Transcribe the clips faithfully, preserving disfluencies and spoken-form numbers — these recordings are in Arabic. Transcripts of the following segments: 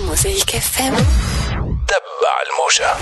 موزيك اف ام. تبع الموجة.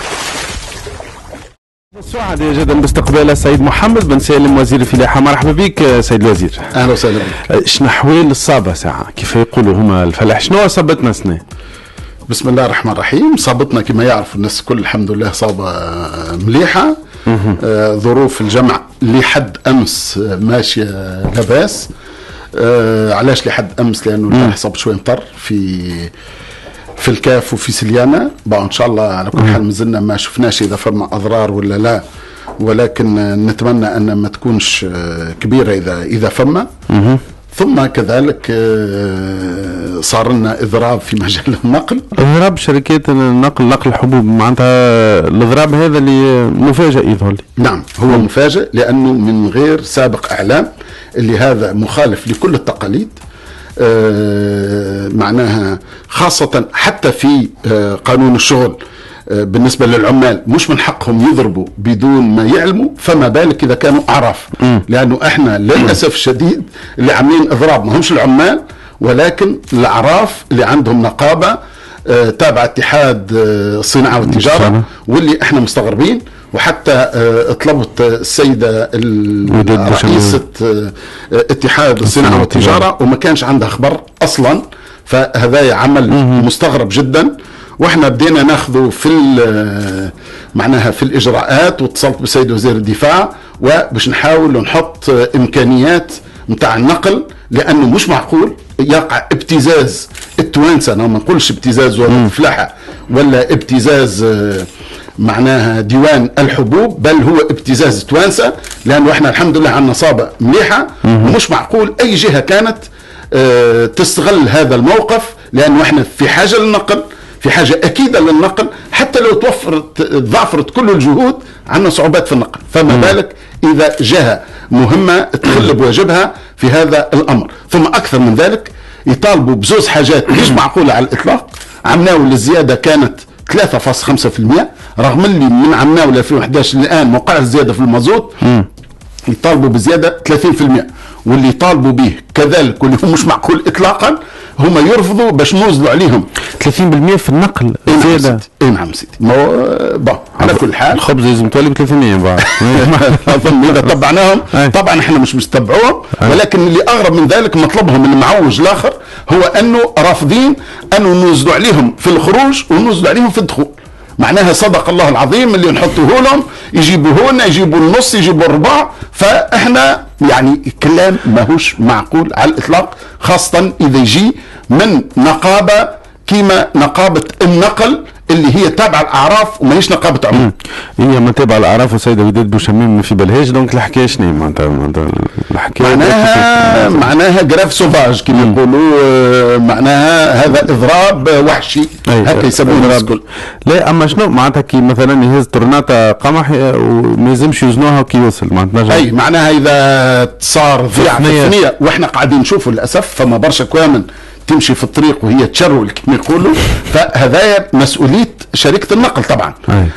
سعداء جدا باستقبال السيد محمد بن سالم وزير الفلاحة. مرحبا بك سيد الوزير. اهلا وسهلا بك. شنو احوال الصابة ساعة كيف يقولوا هما الفلاح؟ شنو صابتنا سنة؟ بسم الله الرحمن الرحيم. صابتنا كما يعرف الناس كل الحمد لله صابة مليحة. آه ظروف الجمع لحد امس ماشية لاباس. آه علاش لحد امس؟ لانه البارح صاب شوي مطر في في الكاف وفي سليانة. بقى ان شاء الله على كل حال مازلنا ما شفناش اذا فما اضرار ولا لا، ولكن نتمنى ان ما تكونش كبيرة اذا اذا فما. ثم كذلك صار لنا اضراب في مجال النقل. اضراب شركات النقل نقل الحبوب، معناتها الاضراب هذا اللي مفاجئ يظهر لي. نعم هو مفاجئ لانه من غير سابق اعلام، اللي هذا مخالف لكل التقاليد. آه معناها خاصة حتى في آه قانون الشغل آه بالنسبة للعمال مش من حقهم يضربوا بدون ما يعلموا، فما بالك إذا كانوا أعراف. لأنه إحنا للأسف الشديد اللي عاملين إضراب ما همش العمال، ولكن الأعراف اللي عندهم نقابة آه تابع اتحاد آه الصناعة والتجارة، واللي إحنا مستغربين. وحتى اه طلبت السيدة رئيسة اه اتحاد الصناعة والتجارة وما كانش عندها خبر أصلا، فهذا عمل مستغرب جدا. واحنا بدينا ناخذه في معناها في الإجراءات، واتصلت بسيد وزير الدفاع وباش نحاول نحط إمكانيات متاع النقل، لأنه مش معقول يقع ابتزاز التوانسة. أنا ما نقولش ابتزاز ولا فلاحة ولا ابتزاز اه معناها ديوان الحبوب، بل هو ابتزاز توانسة، لأنه احنا الحمد لله عندنا صابة مليحة. ومش معقول أي جهة كانت اه تستغل هذا الموقف، لأنه احنا في حاجة للنقل، في حاجة أكيدة للنقل. حتى لو توفرت ضعفرت كل الجهود عندنا صعوبات في النقل، فما بالك إذا جهة مهمة تخل بواجبها في هذا الأمر. ثم أكثر من ذلك يطالبوا بزوز حاجات مش معقولة على الإطلاق. عمناول الزيادة كانت ثلاثة فاصلة خمسة بالمئة، رغم اللي من عمناول ألفين وأحد عشر الآن موقع الزيادة في المازوت يطالبوا بزيادة ثلاثين بالمئة، واللي يطالبوا به كذلك واللي هم مش معقول إطلاقا هم يرفضوا باش نوزلوا عليهم ثلاثين بالمئة في النقل زيادة. اي نعم سيدي. ما بون على كل حال الخبز لازم تولي ب ثلاثمئة بعد. اظن اذا تبعناهم طبعا احنا مش مستبعوهم، ولكن اللي اغرب من ذلك مطلبهم المعوج الاخر هو انه رافضين انه نوزلوا عليهم في الخروج ونوزلوا عليهم في الدخول. معناها صدق الله العظيم اللي نحطوه لهم يجيبوه لنا، يجيبوا النص يجيبوا الربع. فاحنا يعني كلام ماهوش معقول على الاطلاق، خاصة اذا يجي من نقابة كيما نقابة النقل اللي هي تابعة الأعراف وماهيش نقابة عموم. هي ما تابعة الأعراف وسيدة وداد بوشميم في بلهاج. دونك الحكاية شنو معناتها؟ الحكاية معناها معناها جراف سوفاج كما يقولوا. معناها هذا إضراب وحشي هكا يسمونه الناس الكل. لا أما شنو معناتها كي مثلا يهز طرناطة قمح وما يلزمش يوزنوها وكي يوصل معناتها. أي معناها إذا صار ضياع في الثنية، وإحنا قاعدين نشوفوا للأسف فما برشا كوامن تمشي في الطريق وهي تشرول كما يقولوا. فهذا مسؤولية شركة النقل طبعا.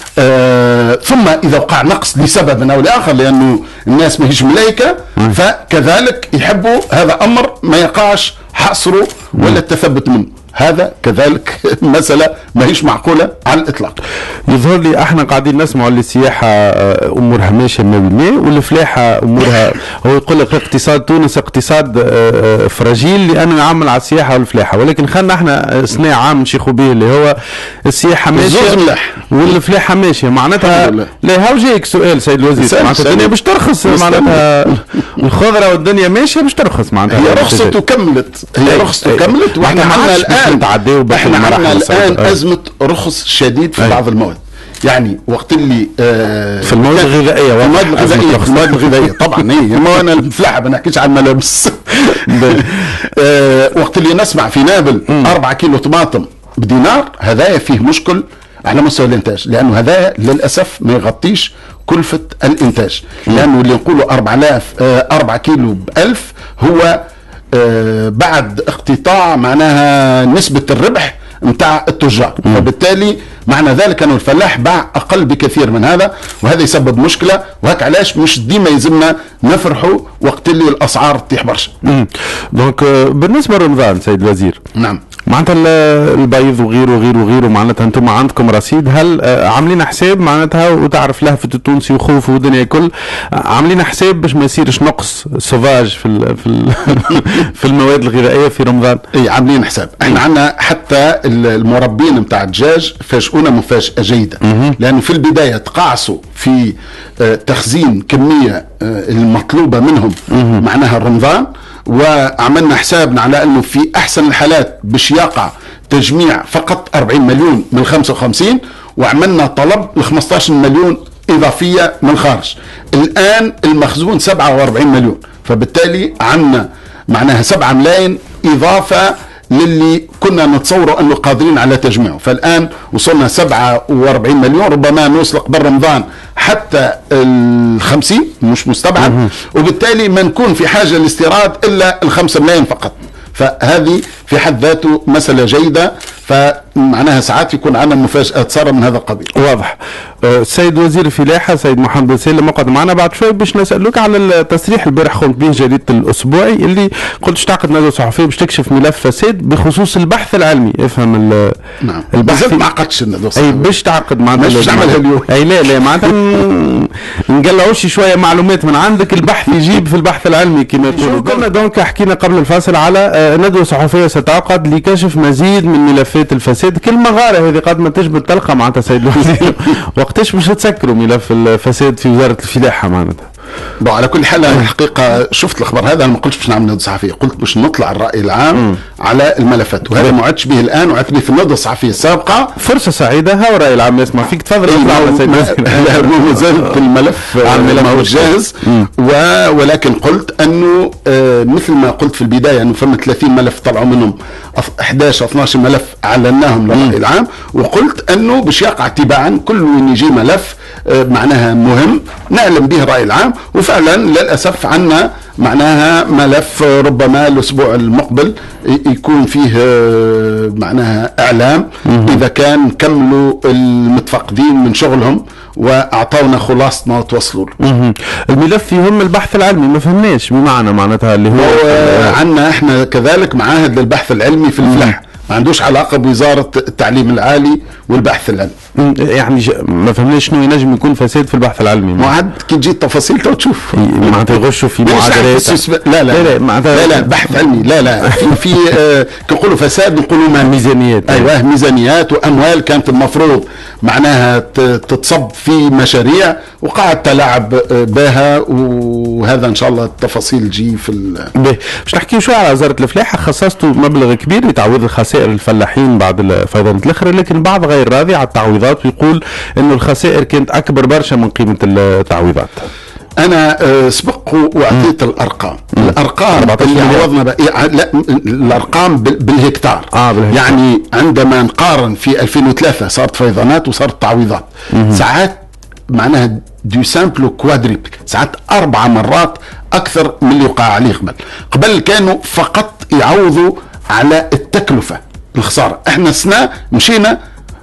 آه ثم إذا وقع نقص لسبب أو لآخر، لأنه الناس ما هيش ملايكة، فكذلك يحبوا هذا أمر ما يقعش حصره ولا التثبت منه. هذا كذلك مسألة ما هيش معقولة على الإطلاق. يظهر لي احنا قاعدين نسمعوا اللي السياحة أمورها ماشية مية بالمية، والفلاحة أمورها هو يقول لك اقتصاد تونس اقتصاد فراجيل لأنه يعمل على السياحة والفلاحة، ولكن خلنا احنا صناع عام نشيخوا به اللي هو السياحة ماشية والفلاحة ماشية. معناتها لا هاو جايك سؤال سيد الوزير، معناتها الدنيا باش ترخص، معناتها الخضرة والدنيا ماشية باش ترخص. معناتها هي رخصت وكملت، هي رخصت وكملت. واحنا عندنا الآن احنا عندنا الآن أزمة رخص شديد في بعض المواد. يعني وقت اللي آه في المواد الغذائية في المواد الغذائية في المواد الغذائية طبعا هي ما أنا الفلاحة ما نحكيش عن الملابس. آه وقت اللي نسمع في نابل أربعة كيلو طماطم بدينار، هذا فيه مشكل على مستوى الإنتاج، لأنه هذا للأسف ما يغطيش كلفة الإنتاج. لأنه اللي نقوله أربعة آلاف آه أربعة كيلو بألف هو آه بعد اقتطاع معناها نسبة الربح متاع التجار. فبالتالي معنى ذلك أنه الفلاح باع أقل بكثير من هذا، وهذا يسبب مشكلة. وهك علاش مش ديما يلزمنا نفرحوا وقت اللي الأسعار تطيح برشا. دونك بالنسبة لرمضان سيد الوزير، نعم معناتها البيض وغيره وغيره وغيره، معناتها انتم عندكم رصيد. هل عاملين حساب معناتها، وتعرف لهفة التونسي وخوف والدنيا كل، عاملين حساب باش ما يصيرش نقص سوفاج في ال في ال في المواد الغذائيه في رمضان؟ اي عاملين حساب. احنا عندنا حتى المربين نتاع الدجاج فاجئونا مفاجاه جيده، لانه في البدايه تقاعسوا في تخزين كميه المطلوبه منهم معناها رمضان، وعملنا حسابنا على انه في احسن الحالات باش يقع تجميع فقط أربعين مليون من خمسة وخمسين، وعملنا طلب ل خمسة عشر مليون اضافيه من الخارج. الان المخزون سبعة وأربعين مليون، فبالتالي عندنا معناها سبعة ملايين اضافه للي كنا نتصوره انه قادرين على تجميعه. فالان وصلنا سبعة وأربعين مليون، ربما نوصل قبل رمضان حتى الخمسين، مش مستبعد، وبالتالي ما نكون في حاجه للاستيراد الا الخمسة ملايين فقط. فهذه في حد ذاته مسألة جيدة، فمعناها ساعات يكون عندنا مفاجآت صار من هذا القبيل. واضح. السيد وزير الفلاحة سيد محمد بن سالم مقعد معنا بعد شوي باش نسألوك على التصريح البارح قمت به جريدة الأسبوعي اللي قلت تعقد ندوة صحفية باش تكشف ملف فساد بخصوص البحث العلمي. افهم نعم. البحث ما عقدتش الندوة الصحفية. اي باش تعقد معناتها باش نعملها اليوم. اي لا لا معناتها نقلعوش شوية معلومات من عندك، البحث يجيب في البحث العلمي كما يقولوا. كنا دونك حكينا قبل الفاصل على ندوة صحفية ستعقد لكشف مزيد من ملفات الفساد. كل مغارة هذه قد ما تجبد تلقى معناتها سيد الوزير وقتاش باش تسكروا ملف الفساد في وزارة الفلاحة معناتها؟ بون على كل حال الحقيقة شفت الخبر هذا، أنا ما قلتش باش نعمل ندوة صحفية، قلت باش نطلع الرأي العام م. على الملفات، وهذا ما عدتش به الآن، وعدت به في الندوة الصحفية السابقة. فرصة سعيدة، ها الرأي العام يسمع فيك، تفضل اطلع على سيد الوزير. لا ما زال الملف ما هو جاهز، ولكن قلت أنه مثل ما قلت في البداية أنه فما ثلاثين ملف طلعوا منهم إحدى عشر اثنا عشر ملف أعلناهم للرأي العام، وقلت أنه باش يقع تباعا كل وين يجي ملف معناها مهم نعلم به الرأي العام. وفعلا للأسف عنا معناها ملف ربما الأسبوع المقبل يكون فيه معناها إعلام إذا كان كملوا المتفقدين من شغلهم واعطونا خلاصة ما توصلوا له. الملف يهم البحث العلمي، ما فهمناش بمعنى معناتها اللي هو عندنا احنا كذلك معاهد للبحث العلمي في الفلاحة، ما عندوش علاقة بوزارة التعليم العالي والبحث العلمي. يعني ما فهمناش شنو ينجم يكون فساد في البحث العلمي. معد كي تجي التفاصيل تو تشوف معناتها يغشوا في معادلات. لا لا لا لا, لا, لا بحث علمي لا لا في, في آه كنقولوا فساد نقولوا ما ميزانيات. ايوه ميزانيات واموال كانت المفروض معناها تتصب في مشاريع وقعد تلاعب بها، وهذا ان شاء الله التفاصيل تجي في باش نحكيو شويه على وزاره الفلاحه. خصصتوا مبلغ كبير لتعويض الخسائر الفلاحين بعد الفيضانات الاخرى، لكن البعض غير راضي على التعويضات ويقول انه الخسائر كانت اكبر برشا من قيمه التعويضات. انا سبق واعطيت الارقام م. الارقام اللي عوضنا لا الارقام بالهكتار. آه بالهكتار. يعني عندما نقارن في ألفين وثلاثة صارت فيضانات وصارت تعويضات، م. ساعات معناها دو سامبل كوادريبل، ساعات اربع مرات اكثر من اللي وقع عليه قبل. قبل كانوا فقط يعوضوا على التكلفه الخساره، احنا السنه مشينا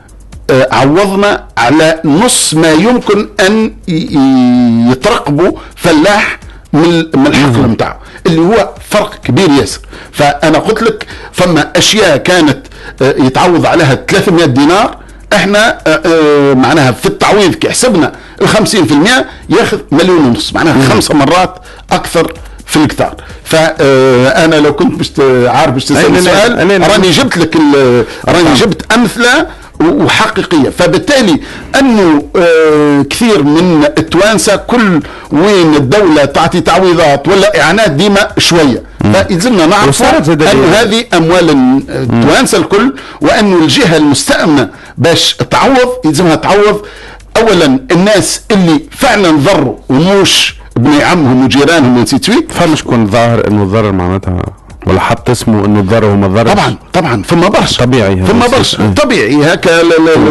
عوضنا على نص ما يمكن ان يترقبوا فلاح من الحقل نتاعو، اللي هو فرق كبير ياسر. فانا قلت لك فما اشياء كانت يتعوض عليها ثلاثمائة دينار، احنا معناها في التعويض كي حسبنا ال خمسين بالمئة ياخذ مليون ونص، معناها خمسة مرات اكثر في الكتار. فانا لو كنت باش عارف باش تسالني سؤال راني جبت لك راني جبت امثله وحقيقية. فبالتالي أنه آه كثير من التوانسة كل وين الدولة تعطي تعويضات ولا إعانات ديما شوية، فيلزمنا نعرف أن هذه أموال التوانسة الكل، وأنه الجهة المستأمنة باش تعوض يلزمها تعوض أولا الناس اللي فعلا ضروا وموش ابن عمهم وجيرانهم ونسيت سويت. فما شكون ظاهر أنه الضرر معناتها ولا حط اسمه انه الضرر وما ضرر؟ طبعا طبعا فما برشا طبيعي فما برشا طبيعي هكا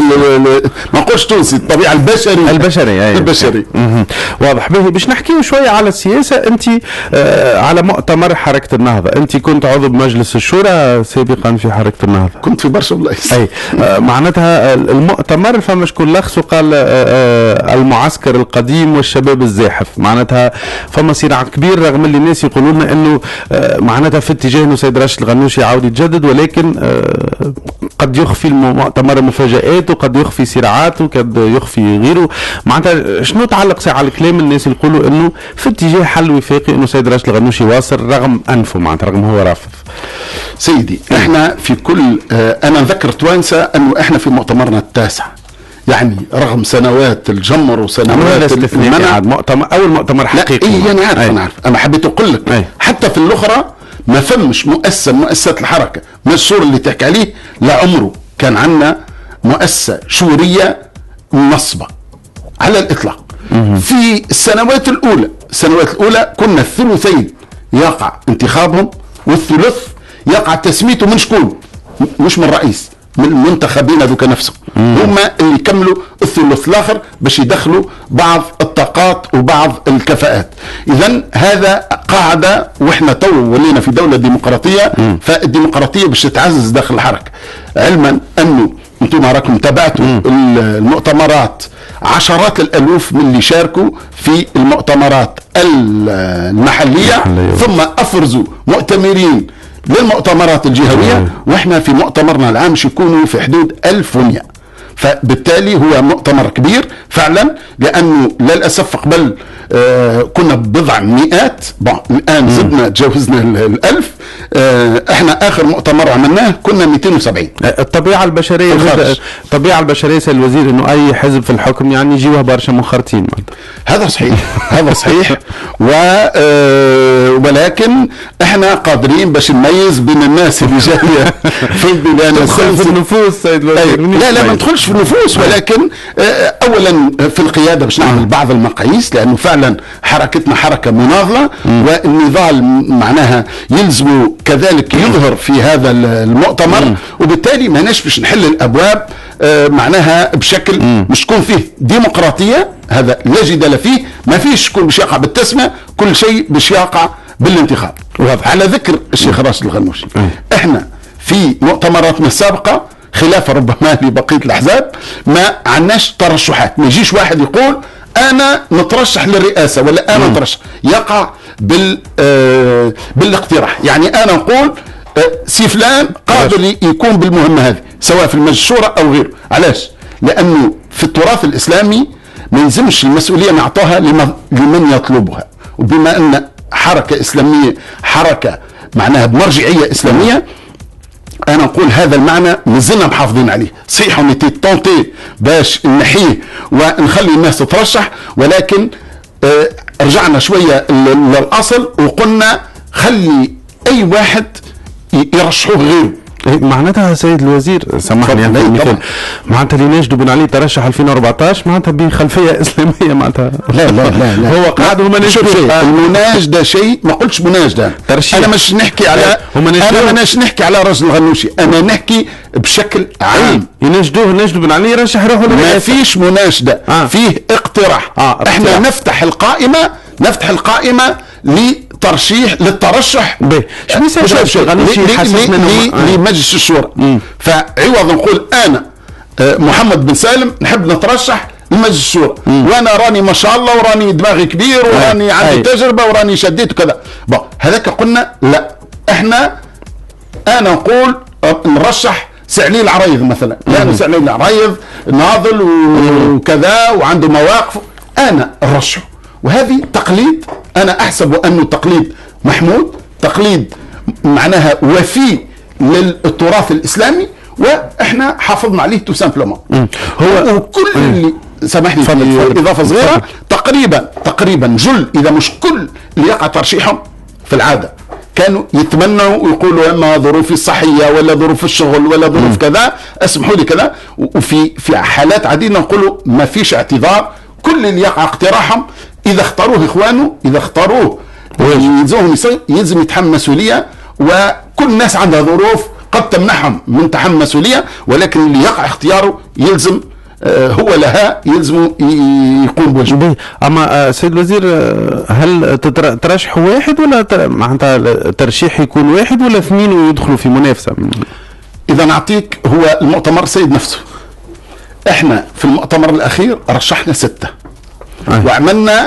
ما نقولش تونسي، الطبيعه البشري البشري البشري واضح به. باش نحكيو شويه على السياسه. انت آه على مؤتمر حركه النهضه، انت كنت عضو بمجلس الشورى سابقا في حركه النهضه، كنت في برشا بلايص. اي آه معناتها المؤتمر فما شكون لخص وقال آه آه المعسكر القديم والشباب الزاحف، معناتها فما صراع كبير رغم اللي الناس يقولوا لنا انه آه معناتها في اتجاه انه سيد راشد الغنوشي يعاود يتجدد، ولكن آه قد يخفي المؤتمر مفاجآت وقد يخفي صراعات وقد يخفي غيره. معناتها شنو تعلق ساعة على الكلام الناس اللي يقولوا انه في اتجاه حل وفاقي انه سيد راشد الغنوشي واصل رغم انفه، معناتها رغم هو رافض؟ سيدي احنا في كل آه انا نذكر توانسه انه احنا في مؤتمرنا التاسع، يعني رغم سنوات الجمر وسنوات المنع مؤتمر اول مؤتمر حقيقي. اي انا عارف انا عارف انا حبيت اقول لك أي. حتى في الاخرى ما فمش مؤسسه مؤسسات الحركه مشهور اللي تحكي عليه لعمره كان عندنا مؤسسه شوريه منصبه على الاطلاق. مم. في السنوات الاولى السنوات الاولى كنا الثلثين يقع انتخابهم والثلث يقع تسميته من شكون؟ مش من الرئيس، من المنتخبين هذوك نفسهم. هما اللي يكملوا الثلث الاخر باش يدخلوا بعض الطاقات وبعض الكفاءات. اذا هذا قاعده، واحنا تو ولينا في دوله ديمقراطيه، فالديمقراطيه باش تتعزز داخل الحركه. علما انه انتم راكم تابعتوا المؤتمرات، عشرات الالوف من اللي شاركوا في المؤتمرات المحليه ثم افرزوا مؤتمرين للمؤتمرات الجهويه، واحنا في مؤتمرنا العام يكونوا في حدود ألف ومئة. فبالتالي هو مؤتمر كبير فعلا، لانه للاسف قبل آه كنا بضع مئات، الان زدنا تجاوزنا الألف. آه احنا اخر مؤتمر عملناه كنا مئتين وسبعين. الطبيعه البشريه الطبيعه البشريه سيد الوزير انه اي حزب في الحكم يعني يجيوه برشا منخرطين. هذا صحيح هذا صحيح و آه ولكن احنا قادرين باش نميز بين الناس اللي جايه في البلاد في النفوس سيد الوزير. لا لا ما ندخلش في النفوس، ولكن آه اولا في القياده باش نعمل بعض المقاييس، لانه فعلا حركتنا حركه مناضله، والنضال معناها يلزم كذلك يظهر في هذا المؤتمر. مم. وبالتالي ما ناش باش نحل الابواب آه معناها بشكل مم. مش تكون فيه ديمقراطيه، هذا لا جدال فيه، ما فيش شكون باش يقع بالتسميه، كل شيء باش يقع بالانتخاب. واضح. على ذكر الشيخ راشد الغنوشي، مم. احنا في مؤتمراتنا السابقه خلافا ربما لبقيه الاحزاب ما عندناش ترشحات، ما يجيش واحد يقول انا نترشح للرئاسه ولا انا نترشح، يقع بال آه بالاقتراح. يعني انا نقول آه سي فلان قادر يكون بالمهمه هذه سواء في المجلس الشورى او غيره. علاش؟ لانه في التراث الاسلامي ما يلزمش المسؤوليه نعطوها لمن يطلبها، وبما ان حركه اسلاميه حركه معناها بمرجعيه اسلاميه، انا نقول هذا المعنى مازلنا محافظين عليه. صحيح اون ايتي طونتي باش نحيه ونخلي الناس تترشح، ولكن آه رجعنا شويه للاصل وقلنا خلي اي واحد يرشحوه غيره. معناتها سيد الوزير سامحني يعني مثال معناتها اللي ناجدوا بن علي ترشح ألفين وأربعطاش معناتها بخلفيه اسلاميه معناتها لا لا لا, لا. هو قاعد هما ناجدوا المناجده شيء ما قلتش مناجده، انا مش نحكي على انا ماناش نحكي على راشد الغنوشي، انا نحكي بشكل عام. يناشدوه ناجدوا بن علي يرشح روحه. ما فيش مناشده آه. فيه اقتراح. آه. احنا نفتح القائمه نفتح القائمه لترشيح للترشح لمجلس الشورى. فعوض نقول انا محمد بن سالم نحب نترشح لمجلس الشورى، وانا راني ما شاء الله وراني دماغي كبير وراني عندي تجربه وراني شديت وكذا، هذاك قلنا لا، احنا انا نقول نرشح سعليل العريض مثلا، لانه سعليل العريض ناضل وكذا وعنده مواقف، انا نرشحه. وهذه تقليد انا احسب انه تقليد محمود، تقليد معناها وفي للتراث الاسلامي، واحنا حافظنا عليه تو سامبلومون. هو وكل اللي سامحني في اضافه صغيره، تقريبا تقريبا جل اذا مش كل اللي يقع ترشيحهم في العاده كانوا يتمنوا ويقولوا اما ظروفي الصحيه ولا ظروف الشغل ولا ظروف كذا اسمحوا لي كذا، وفي في حالات عديده نقولوا ما فيش اعتذار، كل اللي يقع اقتراحهم اذا اختاروه اخوانه اذا اختاروه يلزمهم يلزم يتحمل مسؤوليه، وكل الناس عندها ظروف قد تمنحهم من تحمل مسؤوليه، ولكن اللي يقع اختياره يلزم هو لها يلزم يقوم بواجبه. اما سيد الوزير هل ترشح واحد ولا معناتها ترشيح يكون واحد ولا اثنين ويدخلوا في منافسه؟ اذا نعطيك هو المؤتمر سيد نفسه، احنا في المؤتمر الاخير رشحنا سته. أيه. وعملنا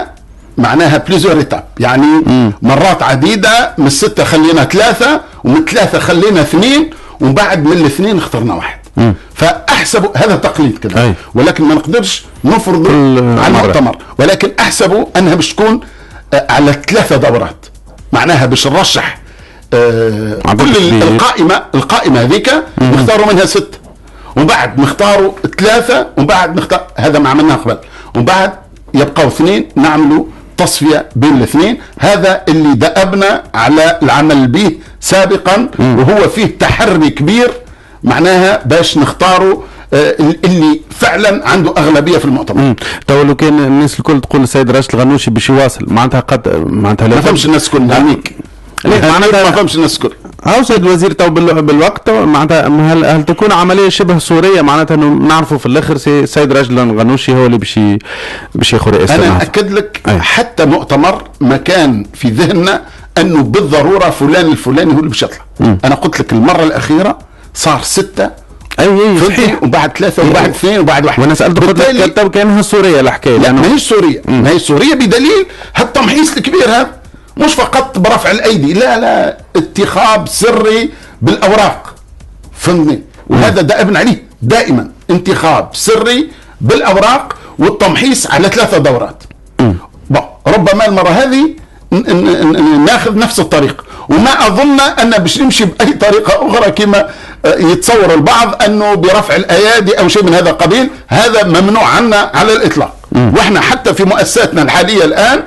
معناها بليزور ايتاب، يعني مم. مرات عديده من السته خلينا ثلاثه، ومن ثلاثه خلينا اثنين، ومن بعد من الاثنين اخترنا واحد. مم. فاحسبوا هذا تقليد كده، ولكن ما نقدرش نفرض على المؤتمر، ولكن احسبوا انها باش تكون على ثلاثه دورات، معناها باش نرشح آه كل القائمه القائمه هذيك نختاروا منها ست، ومن بعد نختاروا ثلاثه، ومن بعد نختار، هذا ما عملناه قبل، ومن بعد يبقوا اثنين نعملوا تصفيه بين الاثنين. هذا اللي دأبنا على العمل به سابقا، وهو فيه تحري كبير معناها باش نختاروا آه اللي فعلا عنده اغلبيه في المؤتمر. تو لو كان الناس الكل تقول السيد راشد الغنوشي باش يواصل، معناتها قد معناتها ما فهمش الناس الكل هنيك، معناتها ما فهمش الناس الكل. هاو سيد الوزير تو بالوقت معناتها هل, هل تكون عمليه شبه صوريه، معناتها انه نعرفوا في الاخر السيد راشد الغنوشي هو اللي باش باش ياخذ رئاسه؟ انا اكد لك أي. حتى مؤتمر ما كان في ذهننا انه بالضروره فلان الفلاني هو اللي باش يطلع. انا قلت لك المره الاخيره صار سته، اي اي صحيح، وبعد ثلاثه وبعد اثنين وبعد واحد. وانا سالت قلت لك تو كانها سوريه الحكايه. لا ما هيش سوريه، ما هيش سوريه بدليل هالتمحيص الكبير هذا، مش فقط برفع الايدي، لا لا، انتخاب سري بالاوراق، فهمني؟ وهذا دائما عليه دائما، انتخاب سري بالاوراق والتمحيص على ثلاثه دورات. ربما المره هذه ناخذ نفس الطريق، وما اظن ان باش نمشي باي طريقه اخرى كما يتصور البعض انه برفع الايادي او شيء من هذا القبيل. هذا ممنوع عنا على الاطلاق. واحنا حتى في مؤسساتنا الحاليه الان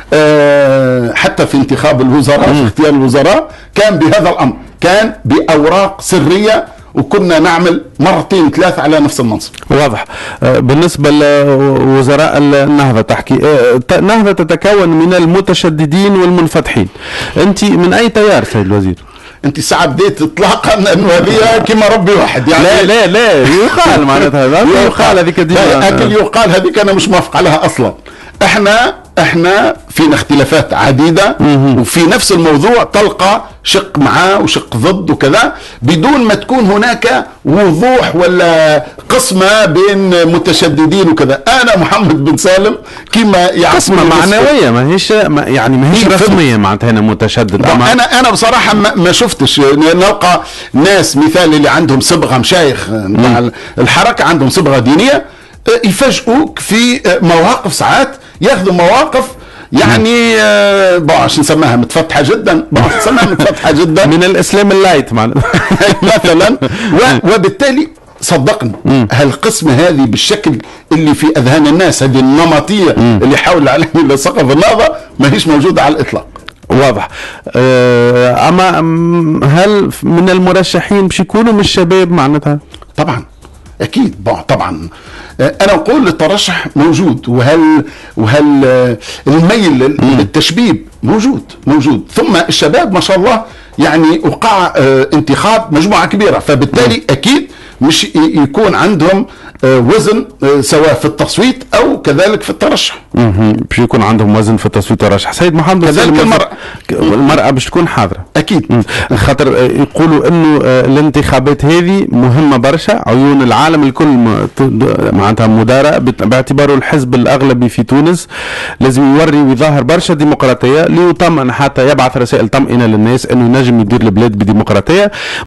أه حتى في انتخاب الوزراء، في اختيار الوزراء كان بهذا الامر، كان باوراق سريه، وكنا نعمل مرتين ثلاثة على نفس المنصب. واضح. بالنسبة لوزراء النهضة تحكي، النهضة تتكون من المتشددين والمنفتحين، أنت من أي تيار سيد الوزير؟ انت ساعة بديت اطلاقا انه هذه كما ربي واحد، يعني لا لا لا يقال معناتها يقال هذيك ديما، اكل يقال هذيك انا مش موافق عليها اصلا. احنا احنا فينا اختلافات عديدة، وفي نفس الموضوع تلقى شق معاه وشق ضد وكذا، بدون ما تكون هناك وضوح ولا قسمة بين متشددين وكذا. انا محمد بن سالم كما يعني قسمة معنوية، ما هيش يعني ما هيش رسمية معناتها انا متشدد. انا انا بصراحة ما شفتش نلقى ناس مثال اللي عندهم صبغة مشايخ مع الحركة، عندهم صبغة دينية، يفاجئوك في مواقف، ساعات ياخذوا مواقف يعني آه باش نسميها متفتحه جدا، باش نسميها متفتحه جدا من الاسلام اللايت معناتها مثلا، وبالتالي صدقني هالقسم هذه بالشكل اللي في اذهان الناس، هذه النمطيه اللي حول عليه لسقف النهضه ما هيش موجوده على الاطلاق. واضح. آه اما هل من المرشحين باش يكونوا من الشباب معناتها؟ طبعا اكيد طبعا. انا اقول الترشح موجود، وهل وهل الميل للتشبيب موجود موجود ثم الشباب ما شاء الله يعني وقع انتخاب مجموعه كبيره، فبالتالي اكيد مش يكون عندهم وزن سواء في التصويت او كذلك في الترشح. اها باش يكون عندهم وزن في التصويت والترشح. سيد محمد، كذلك المرأة المرأة باش تكون حاضرة اكيد، خاطر يقولوا انه الانتخابات هذه مهمة برشا، عيون العالم الكل معناتها مدارة باعتباره الحزب الاغلبي في تونس، لازم يوري ويظاهر برشا ديمقراطية ليطمئن، حتى يبعث رسائل طمئنة للناس انه ينجم يدير البلاد بديمقراطية.